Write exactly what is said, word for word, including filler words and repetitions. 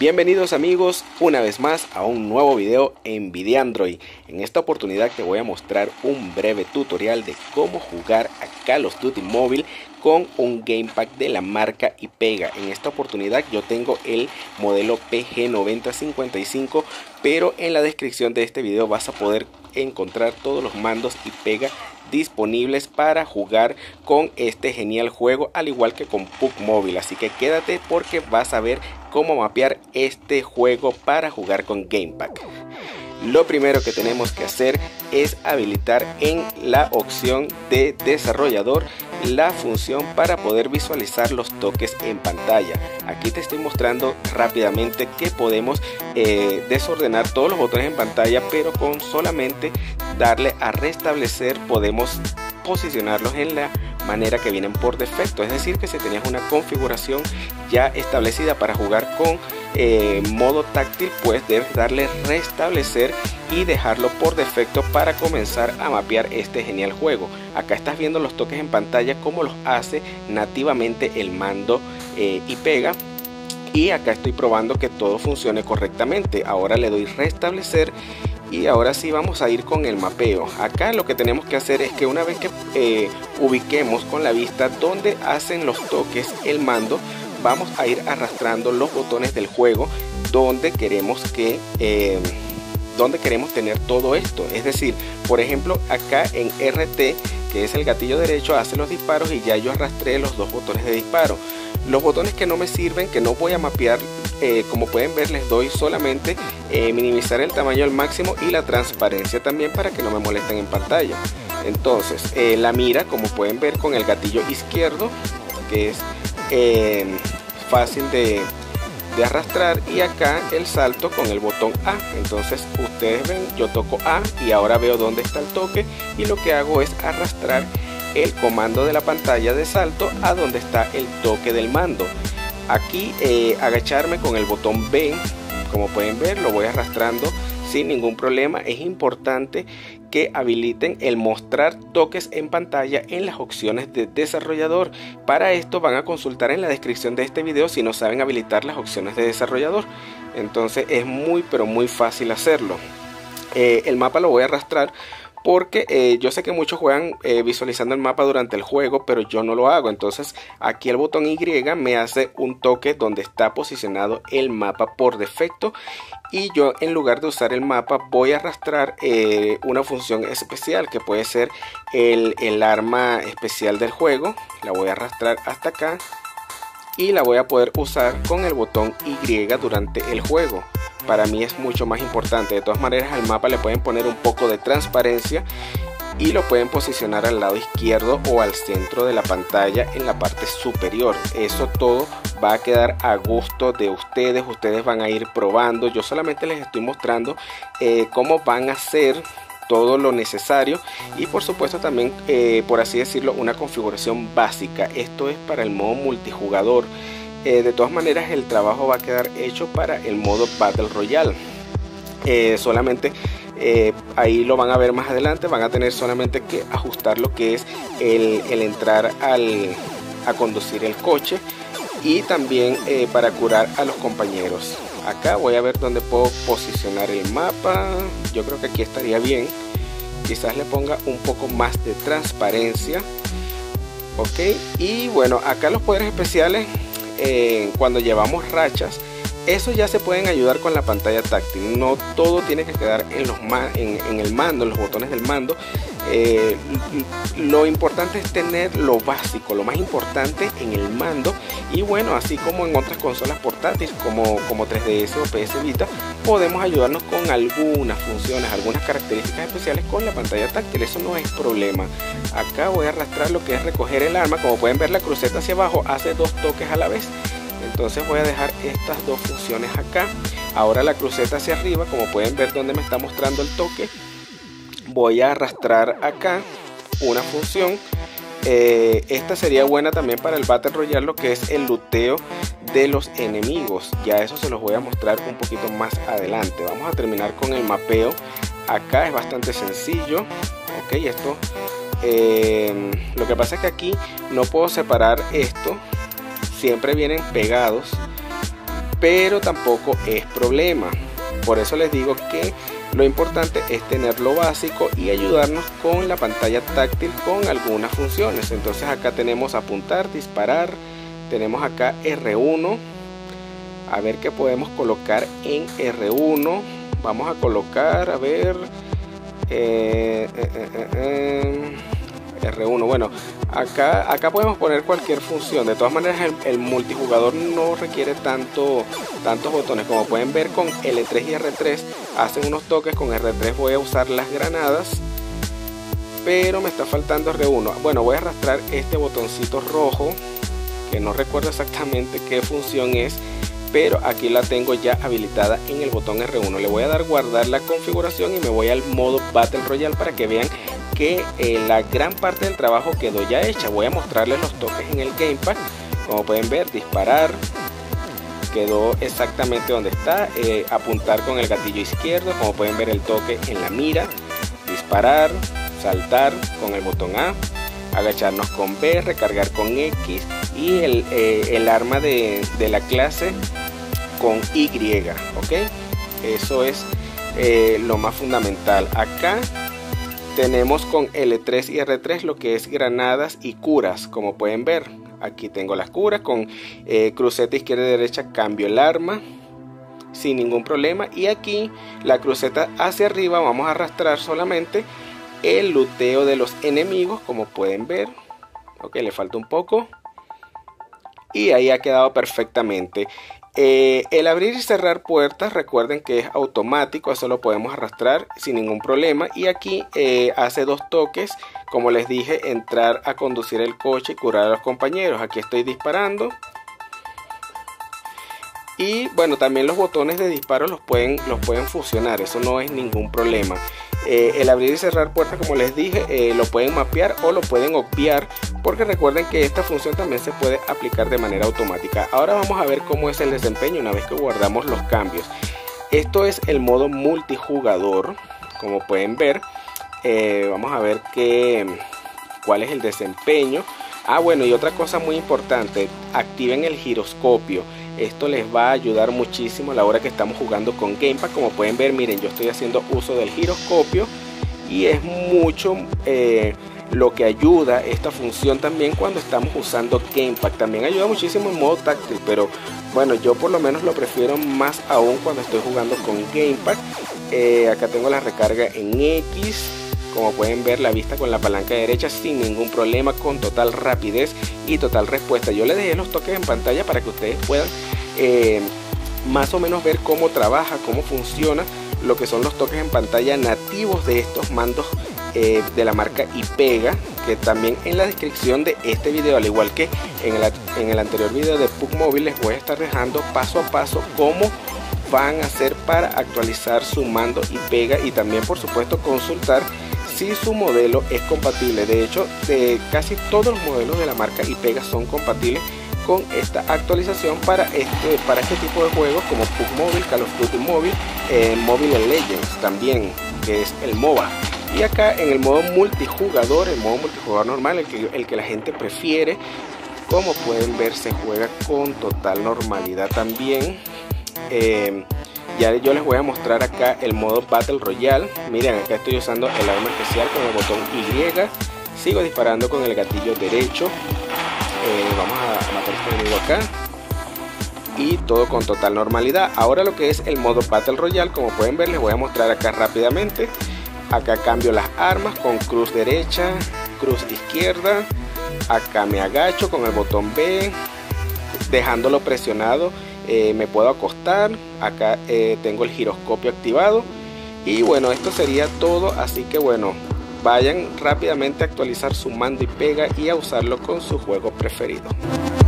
Bienvenidos amigos una vez más a un nuevo video en Videandroid. En esta oportunidad te voy a mostrar un breve tutorial de cómo jugar a Call of Duty Mobile con un Gamepack de la marca Ipega. En esta oportunidad yo tengo el modelo P G noventa cincuenta y cinco, pero en la descripción de este video vas a poder encontrar todos los mandos Ipega disponibles para jugar con este genial juego, al igual que con P U B G Mobile. Así que quédate porque vas a ver cómo mapear este juego para jugar con Gamepack. Lo primero que tenemos que hacer es habilitar en la opción de desarrollador la función para poder visualizar los toques en pantalla. Aquí te estoy mostrando rápidamente que podemos eh, desordenar todos los botones en pantalla, pero con solamente darle a restablecer podemos posicionarlos en la manera que vienen por defecto. Es decir, que si tenías una configuración ya establecida para jugar con eh, modo táctil, pues debes darle restablecer y dejarlo por defecto para comenzar a mapear este genial juego. Acá estás viendo los toques en pantalla como los hace nativamente el mando eh, Ipega, y acá estoy probando que todo funcione correctamente. Ahora le doy restablecer y ahora sí vamos a ir con el mapeo. Acá lo que tenemos que hacer es que una vez que eh, ubiquemos con la vista donde hacen los toques el mando, vamos a ir arrastrando los botones del juego donde queremos que eh, donde queremos tener todo esto. Es decir, por ejemplo, acá en R T, que es el gatillo derecho, hace los disparos y ya yo arrastré los dos botones de disparo. Los botones que no me sirven, que no voy a mapear, eh, como pueden ver, les doy solamente eh, minimizar el tamaño al máximo y la transparencia también para que no me molesten en pantalla. Entonces eh, la mira, como pueden ver, con el gatillo izquierdo, que es eh, fácil de, de arrastrar, y acá el salto con el botón A. Entonces ustedes ven, yo toco A y ahora veo dónde está el toque, y lo que hago es arrastrar el comando de la pantalla de salto a donde está el toque del mando. Aquí eh, agacharme con el botón B, como pueden ver, lo voy arrastrando sin ningún problema. Es importante que habiliten el mostrar toques en pantalla en las opciones de desarrollador. Para esto van a consultar en la descripción de este video si no saben habilitar las opciones de desarrollador. Entonces es muy pero muy fácil hacerlo. Eh, el mapa lo voy a arrastrar porque eh, yo sé que muchos juegan eh, visualizando el mapa durante el juego, pero yo no lo hago. Entonces aquí el botón Y me hace un toque donde está posicionado el mapa por defecto, y yo, en lugar de usar el mapa, voy a arrastrar eh, una función especial que puede ser el, el arma especial del juego. La voy a arrastrar hasta acá y la voy a poder usar con el botón Y durante el juego. Para mí es mucho más importante. De todas maneras, al mapa le pueden poner un poco de transparencia y lo pueden posicionar al lado izquierdo o al centro de la pantalla en la parte superior. Eso todo va a quedar a gusto de ustedes. Ustedes van a ir probando. Yo solamente les estoy mostrando eh, cómo van a hacer todo lo necesario, y por supuesto también eh, por así decirlo, una configuración básica. Esto es para el modo multijugador. Eh, de todas maneras, el trabajo va a quedar hecho para el modo Battle Royale. Eh, solamente eh, ahí lo van a ver más adelante. Van a tener solamente que ajustar lo que es el, el entrar al, a conducir el coche, y también eh, para curar a los compañeros. Acá voy a ver dónde puedo posicionar el mapa. Yo creo que aquí estaría bien. Quizás le ponga un poco más de transparencia. Ok, y bueno, acá los poderes especiales, Eh, cuando llevamos rachas, eso ya se pueden ayudar con la pantalla táctil. No todo tiene que quedar en, los en, en el mando, en los botones del mando. Eh, lo importante es tener lo básico, lo más importante en el mando. Y bueno, así como en otras consolas portátiles como, como tres D S o P S Vita, podemos ayudarnos con algunas funciones, algunas características especiales con la pantalla táctil. Eso no es problema. Acá voy a arrastrar lo que es recoger el arma. Como pueden ver, la cruceta hacia abajo hace dos toques a la vez. Entonces voy a dejar estas dos funciones acá. Ahora la cruceta hacia arriba, como pueden ver donde me está mostrando el toque, voy a arrastrar acá una función. Eh, esta sería buena también para el Battle Royale, lo que es el luteo de los enemigos. Ya eso se los voy a mostrar un poquito más adelante. Vamos a terminar con el mapeo. Acá es bastante sencillo. Ok, esto eh, lo que pasa es que aquí no puedo separar esto. Siempre vienen pegados. pero tampoco es problema. Por eso les digo que lo importante es tener lo básico y ayudarnos con la pantalla táctil con algunas funciones. Entonces acá tenemos apuntar, disparar, tenemos acá R uno. A ver qué podemos colocar en R uno. Vamos a colocar, a ver, eh, eh, eh, eh, R uno. Bueno, acá, acá podemos poner cualquier función. De todas maneras, el, el multijugador no requiere tanto, tantos botones. Como pueden ver, con L tres y R tres hacen unos toques. Con R tres voy a usar las granadas, pero me está faltando R uno. Bueno, voy a arrastrar este botoncito rojo, que no recuerdo exactamente qué función es, pero aquí la tengo ya habilitada en el botón R uno. Le voy a dar guardar la configuración y me voy al modo Battle Royale para que vean que eh, la gran parte del trabajo quedó ya hecha. Voy a mostrarles los toques en el gamepad. Como pueden ver, disparar, quedó exactamente donde está. Eh, apuntar con el gatillo izquierdo, como pueden ver el toque en la mira. Disparar, saltar con el botón A, agacharnos con B, recargar con X y el, eh, el arma de, de la clase con Y, ¿ok? Eso es eh, lo más fundamental. Acá tenemos con L tres y R tres lo que es granadas y curas. Como pueden ver, aquí tengo las curas. Con eh, cruceta izquierda y derecha cambio el arma sin ningún problema. Y aquí la cruceta hacia arriba vamos a arrastrar solamente el luteo de los enemigos, como pueden ver. Ok, le falta un poco. Y ahí ha quedado perfectamente. Eh, el abrir y cerrar puertas, recuerden que es automático, eso lo podemos arrastrar sin ningún problema. Y aquí eh, hace dos toques, como les dije, entrar a conducir el coche y curar a los compañeros. Aquí estoy disparando. Y bueno, también los botones de disparo los pueden, los pueden fusionar, eso no es ningún problema. Eh, el abrir y cerrar puertas, como les dije, eh, lo pueden mapear o lo pueden obviar, porque recuerden que esta función también se puede aplicar de manera automática. Ahora vamos a ver cómo es el desempeño una vez que guardamos los cambios. Esto es el modo multijugador, como pueden ver. Eh, vamos a ver qué, cuál es el desempeño. Ah, bueno, y otra cosa muy importante, activen el giroscopio. Esto les va a ayudar muchísimo a la hora que estamos jugando con gamepad. Como pueden ver, miren, yo estoy haciendo uso del giroscopio y es mucho eh, lo que ayuda esta función también cuando estamos usando gamepad. También ayuda muchísimo en modo táctil, pero bueno, yo por lo menos lo prefiero más aún cuando estoy jugando con gamepad. Eh, acá tengo la recarga en X. Como pueden ver, la vista con la palanca derecha sin ningún problema, con total rapidez y total respuesta. Yo les dejé los toques en pantalla para que ustedes puedan eh, más o menos ver cómo trabaja, cómo funciona lo que son los toques en pantalla nativos de estos mandos eh, de la marca Ipega, que también en la descripción de este video, al igual que en el, en el anterior video de P U B Móvil, les voy a estar dejando paso a paso cómo van a hacer para actualizar su mando Ipega y también, por supuesto, consultar si su modelo es compatible. De hecho, de casi todos los modelos de la marca Ipega son compatibles con esta actualización para este, para este tipo de juegos como P U B Móvil, Call of Duty Móvil, eh, Mobile Legends también, que es el MOBA. Y acá en el modo multijugador, el modo multijugador normal, el que, el que la gente prefiere, como pueden ver, se juega con total normalidad también. Eh, Ya yo les voy a mostrar acá el modo Battle Royale. Miren, acá estoy usando el arma especial con el botón Y. Sigo disparando con el gatillo derecho. Eh, vamos a matar este enemigo acá. Y todo con total normalidad. Ahora lo que es el modo Battle Royale, como pueden ver, les voy a mostrar acá rápidamente. Acá cambio las armas con cruz derecha, cruz izquierda. Acá me agacho con el botón B, dejándolo presionado. Eh, me puedo acostar. Acá eh, tengo el giroscopio activado. Y bueno, esto sería todo. Así que bueno, vayan rápidamente a actualizar su mando Ipega y a usarlo con su juego preferido.